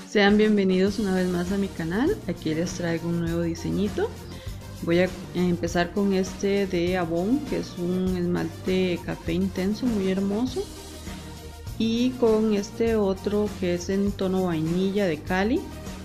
Sean bienvenidos una vez más a mi canal. Aquí les traigo un nuevo diseñito. Voy a empezar con este de Avon, que es un esmalte café intenso muy hermoso, y con este otro que es en tono vainilla de Cali,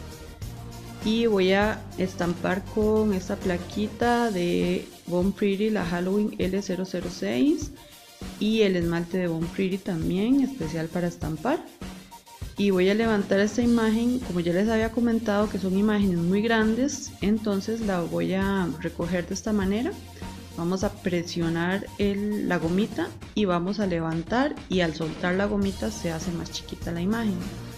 y voy a estampar con esta plaquita de Born Pretty, la Halloween L006, y el esmalte de Born Pretty también especial para estampar. Y voy a levantar esta imagen, como ya les había comentado que son imágenes muy grandes, entonces la voy a recoger de esta manera. Vamos a presionar la gomita y vamos a levantar, y al soltar la gomita se hace más chiquita la imagen.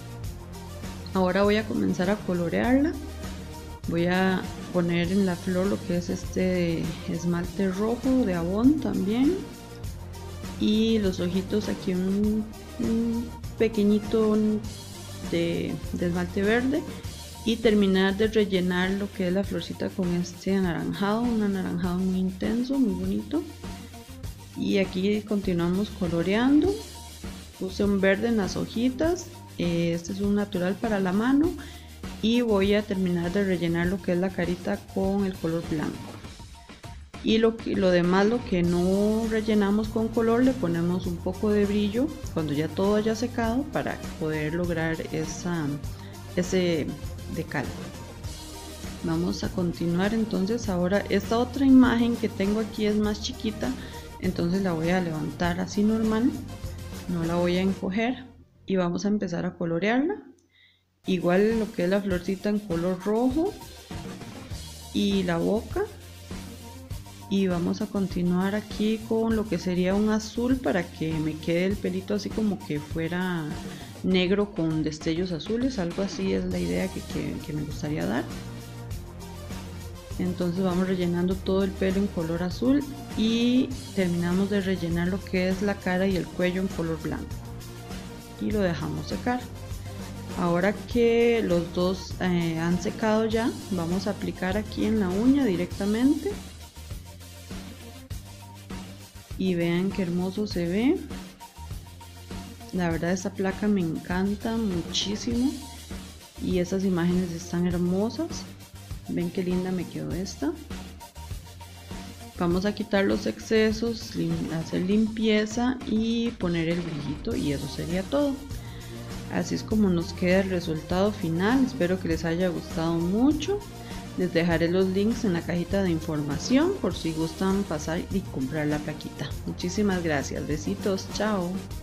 Ahora voy a comenzar a colorearla. Voy a poner en la flor lo que es este esmalte rojo de Avon también, y los ojitos aquí un pequeñito de esmalte verde, y terminar de rellenar lo que es la florcita con este anaranjado, un anaranjado muy intenso, muy bonito. Y aquí continuamos coloreando. Puse un verde en las hojitas, este es un natural para la mano, y voy a terminar de rellenar lo que es la carita con el color blanco. Y lo demás, lo que no rellenamos con color, le ponemos un poco de brillo cuando ya todo haya secado para poder lograr ese decal. Vamos a continuar entonces. Ahora esta otra imagen que tengo aquí es más chiquita, entonces la voy a levantar así normal, no la voy a encoger, y vamos a empezar a colorearla. Igual lo que es la florcita en color rojo y la boca. Y vamos a continuar aquí con lo que sería un azul para que me quede el pelito así como que fuera negro con destellos azules, algo así es la idea que me gustaría dar. Entonces vamos rellenando todo el pelo en color azul y terminamos de rellenar lo que es la cara y el cuello en color blanco y lo dejamos secar. Ahora que los dos han secado ya, vamos a aplicar aquí en la uña directamente. Y vean qué hermoso se ve. La verdad esta placa me encanta muchísimo, y estas imágenes están hermosas. Ven qué linda me quedó esta. Vamos a quitar los excesos, hacer limpieza y poner el brillito, y eso sería todo. Así es como nos queda el resultado final. Espero que les haya gustado mucho. Les dejaré los links en la cajita de información por si gustan pasar y comprar la plaquita. Muchísimas gracias. Besitos. Chao.